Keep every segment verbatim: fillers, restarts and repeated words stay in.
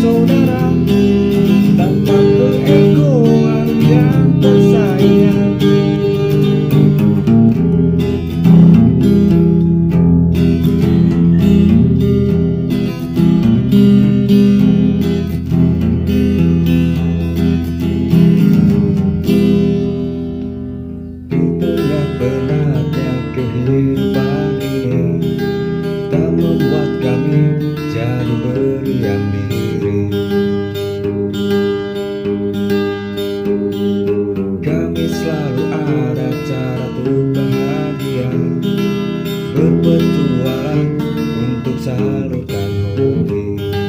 saudara, tanpa keegoan yang tersayang. Di tengah penatnya kehidupan ini, tak membuat kami jadi berdiam diri. Kami selalu ada cara untuk bahagia, berpetualang untuk salurkan hobi,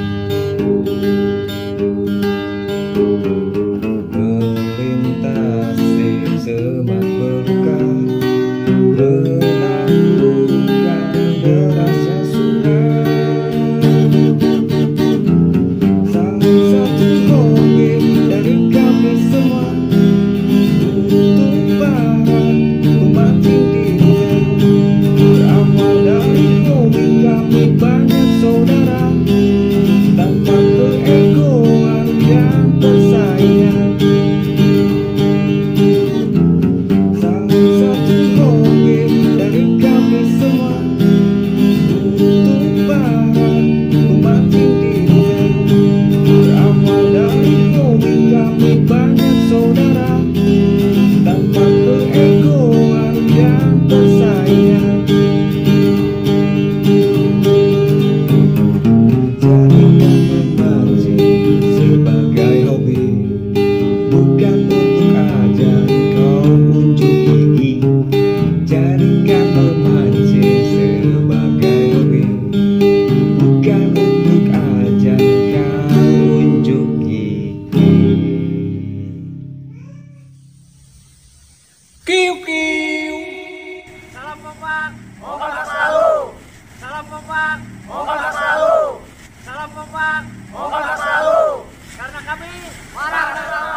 melintasi semak berduka, menaklukkan derasnya sungai. Salah satu hobi dari kami semua untuk para pemancing diri. Berawal dari hobi kami banyak saudara, tanpa keegoan yang tersayang. Salah satu hobi dari kami semua untuk para pemancing diri. Berawal dari hobi kami banyak saudara, tanpa keegoan yang tersayang. Jadikan memancing sebagai hobi, bukan untuk ajang kau unjuk gigi. Jadikan memancing sebagai hobi, bukan untuk ajang kau unjuk gigi. Kiu kiu. Salam kompak, kompak selalu. Salam kompak, kompak selalu. Salam kompak, kompak selalu. Karena kami warak dan